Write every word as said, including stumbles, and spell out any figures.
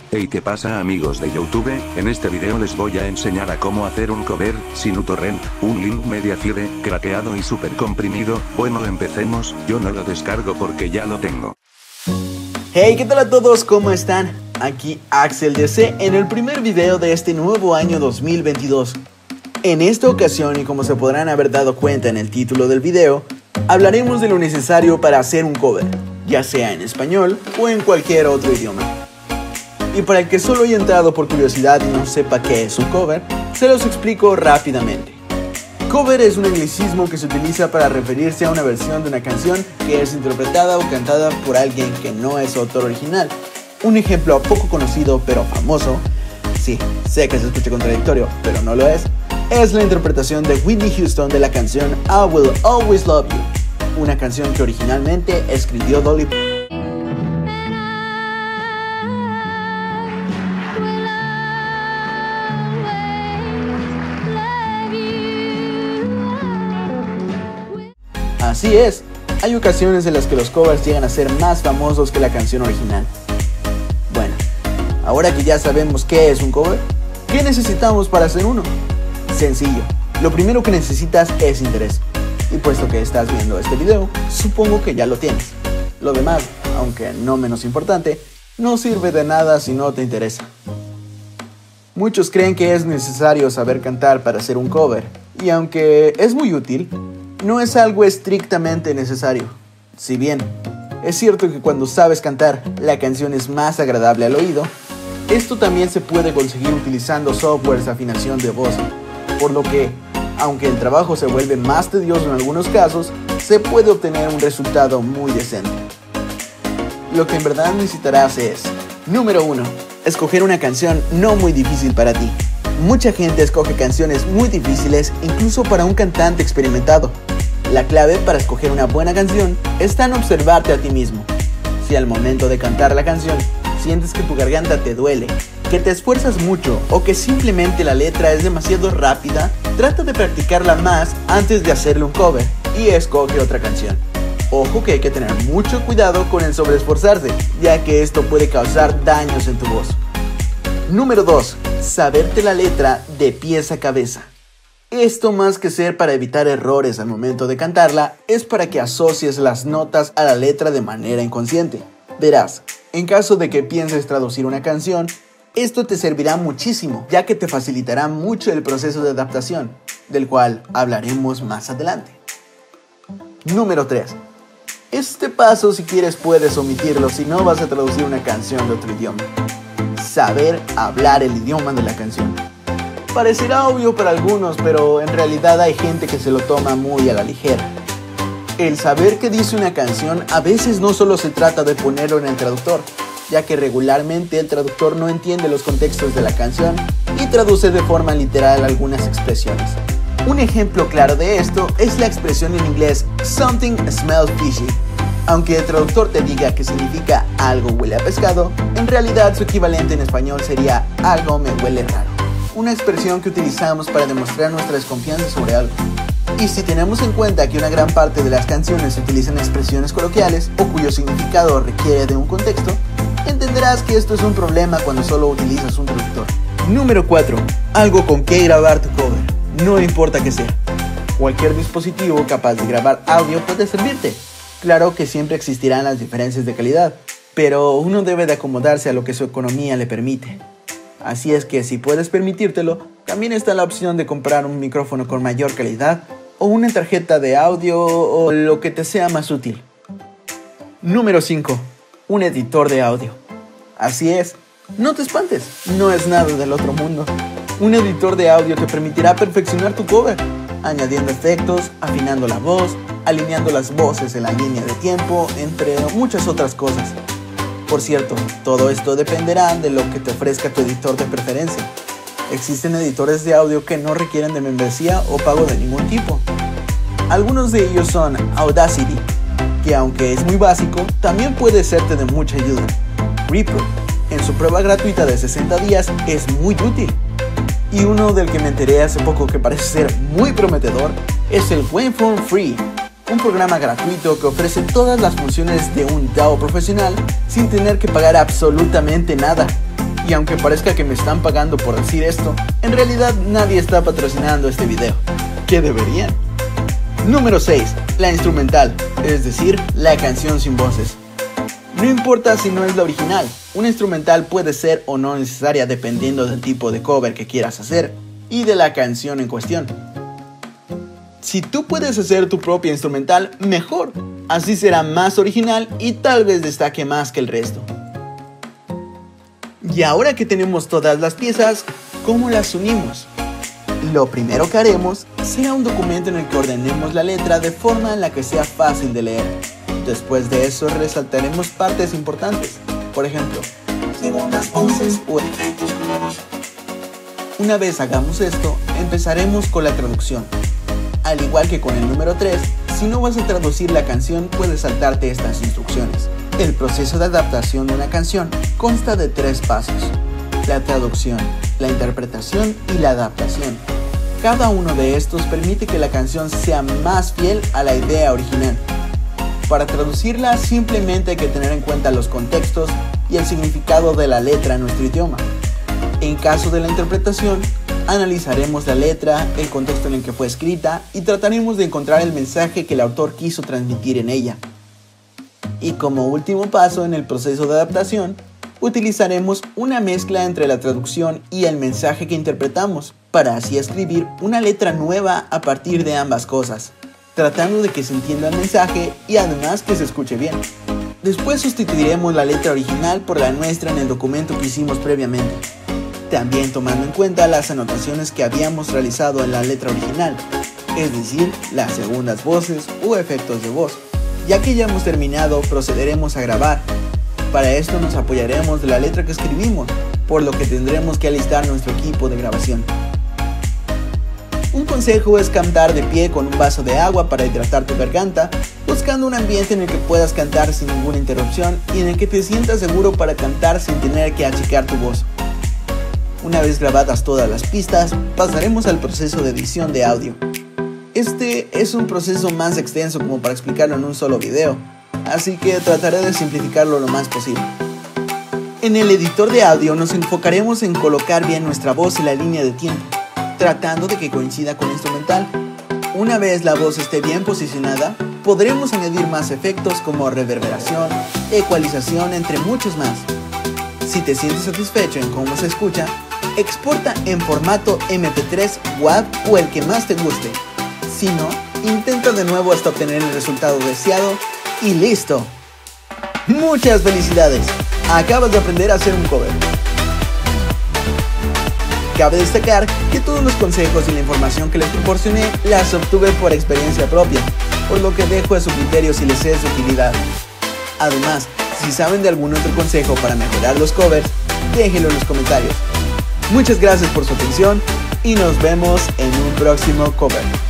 Hey, ¿qué pasa amigos de YouTube? En este video les voy a enseñar a cómo hacer un cover, sin uTorrent, un link Mediafire, craqueado y super comprimido. Bueno, empecemos. Yo no lo descargo porque ya lo tengo. Hey, ¿qué tal a todos? ¿Cómo están? Aquí Axel D C en el primer video de este nuevo año dos mil veintidós. En esta ocasión, y como se podrán haber dado cuenta en el título del video, hablaremos de lo necesario para hacer un cover, ya sea en español o en cualquier otro idioma. Y para el que solo haya entrado por curiosidad y no sepa qué es un cover, se los explico rápidamente. Cover es un anglicismo que se utiliza para referirse a una versión de una canción que es interpretada o cantada por alguien que no es autor original. Un ejemplo poco conocido pero famoso, sí, sé que se escucha contradictorio, pero no lo es, es la interpretación de Whitney Houston de la canción I Will Always Love You, una canción que originalmente escribió Dolly Parton. Así es, hay ocasiones en las que los covers llegan a ser más famosos que la canción original. Bueno, ahora que ya sabemos qué es un cover, ¿qué necesitamos para hacer uno? Sencillo, lo primero que necesitas es interés. Y puesto que estás viendo este video, supongo que ya lo tienes. Lo demás, aunque no menos importante, no sirve de nada si no te interesa. Muchos creen que es necesario saber cantar para hacer un cover, y aunque es muy útil, no es algo estrictamente necesario. Si bien es cierto que cuando sabes cantar, la canción es más agradable al oído, esto también se puede conseguir utilizando softwares de afinación de voz, por lo que, aunque el trabajo se vuelve más tedioso en algunos casos, se puede obtener un resultado muy decente. Lo que en verdad necesitarás es: número uno. Escoger una canción no muy difícil para ti. Mucha gente escoge canciones muy difíciles incluso para un cantante experimentado. La clave para escoger una buena canción está en observarte a ti mismo. Si al momento de cantar la canción sientes que tu garganta te duele, que te esfuerzas mucho o que simplemente la letra es demasiado rápida, trata de practicarla más antes de hacerle un cover y escoge otra canción. Ojo que hay que tener mucho cuidado con el sobreesforzarse, ya que esto puede causar daños en tu voz. Número dos. Saberte la letra de pies a cabeza. Esto, más que ser para evitar errores al momento de cantarla, es para que asocies las notas a la letra de manera inconsciente. Verás, en caso de que pienses traducir una canción, esto te servirá muchísimo, ya que te facilitará mucho el proceso de adaptación, del cual hablaremos más adelante. Número tres. Este paso, si quieres, puedes omitirlo si no vas a traducir una canción de otro idioma. Saber hablar el idioma de la canción. Parecerá obvio para algunos, pero en realidad hay gente que se lo toma muy a la ligera. El saber qué dice una canción a veces no solo se trata de ponerlo en el traductor, ya que regularmente el traductor no entiende los contextos de la canción y traduce de forma literal algunas expresiones. Un ejemplo claro de esto es la expresión en inglés "something smells fishy". Aunque el traductor te diga que significa "algo huele a pescado", en realidad su equivalente en español sería "algo me huele raro", una expresión que utilizamos para demostrar nuestra desconfianza sobre algo. Y si tenemos en cuenta que una gran parte de las canciones utilizan expresiones coloquiales o cuyo significado requiere de un contexto, entenderás que esto es un problema cuando solo utilizas un traductor. Número cuatro. Algo con que grabar tu cover, no importa que sea. Cualquier dispositivo capaz de grabar audio puede servirte. Claro que siempre existirán las diferencias de calidad, pero uno debe de acomodarse a lo que su economía le permite. Así es que si puedes permitírtelo, también está la opción de comprar un micrófono con mayor calidad o una tarjeta de audio o lo que te sea más útil. Número cinco. Un editor de audio. Así es, no te espantes, no es nada del otro mundo. Un editor de audio te permitirá perfeccionar tu cover, añadiendo efectos, afinando la voz, alineando las voces en la línea de tiempo, entre muchas otras cosas. Por cierto, todo esto dependerá de lo que te ofrezca tu editor de preferencia. Existen editores de audio que no requieren de membresía o pago de ningún tipo. Algunos de ellos son Audacity, que aunque es muy básico, también puede serte de mucha ayuda. Reaper, en su prueba gratuita de sesenta días, es muy útil. Y uno del que me enteré hace poco que parece ser muy prometedor es el Waveform Free, un programa gratuito que ofrece todas las funciones de un D A W profesional sin tener que pagar absolutamente nada. Y aunque parezca que me están pagando por decir esto, en realidad nadie está patrocinando este video. ¿Qué deberían? Número seis. La instrumental, es decir, la canción sin voces. No importa si no es la original, una instrumental puede ser o no necesaria dependiendo del tipo de cover que quieras hacer y de la canción en cuestión. Si tú puedes hacer tu propia instrumental, mejor. Así será más original y tal vez destaque más que el resto. Y ahora que tenemos todas las piezas, ¿cómo las unimos? Lo primero que haremos será un documento en el que ordenemos la letra de forma en la que sea fácil de leer. Después de eso resaltaremos partes importantes, por ejemplo, segundas voces o efectos sonoros. Una vez hagamos esto, empezaremos con la traducción. Al igual que con el número tres, si no vas a traducir la canción, puedes saltarte estas instrucciones. El proceso de adaptación de una canción consta de tres pasos: la traducción, la interpretación y la adaptación. Cada uno de estos permite que la canción sea más fiel a la idea original. Para traducirla simplemente hay que tener en cuenta los contextos y el significado de la letra en nuestro idioma. En caso de la interpretación, analizaremos la letra, el contexto en el que fue escrita y trataremos de encontrar el mensaje que el autor quiso transmitir en ella. Y como último paso en el proceso de adaptación, utilizaremos una mezcla entre la traducción y el mensaje que interpretamos, para así escribir una letra nueva a partir de ambas cosas, tratando de que se entienda el mensaje y además que se escuche bien. Después sustituiremos la letra original por la nuestra en el documento que hicimos previamente, también tomando en cuenta las anotaciones que habíamos realizado en la letra original, es decir, las segundas voces o efectos de voz. Ya que ya hemos terminado, procederemos a grabar. Para esto nos apoyaremos de la letra que escribimos, por lo que tendremos que alistar nuestro equipo de grabación. Un consejo es cantar de pie con un vaso de agua para hidratar tu garganta, buscando un ambiente en el que puedas cantar sin ninguna interrupción y en el que te sientas seguro para cantar sin tener que achicar tu voz. Una vez grabadas todas las pistas, pasaremos al proceso de edición de audio. Este es un proceso más extenso como para explicarlo en un solo video, así que trataré de simplificarlo lo más posible. En el editor de audio nos enfocaremos en colocar bien nuestra voz y la línea de tiempo, tratando de que coincida con la instrumental. Una vez la voz esté bien posicionada, podremos añadir más efectos como reverberación, ecualización, entre muchos más. Si te sientes satisfecho en cómo se escucha, exporta en formato eme pe tres, WAV o el que más te guste. Si no, intenta de nuevo hasta obtener el resultado deseado y listo. ¡Muchas felicidades! Acabas de aprender a hacer un cover. Cabe destacar que todos los consejos y la información que les proporcioné las obtuve por experiencia propia, por lo que dejo a su criterio si les es de utilidad. Además, si saben de algún otro consejo para mejorar los covers, déjenlo en los comentarios. Muchas gracias por su atención y nos vemos en un próximo cover.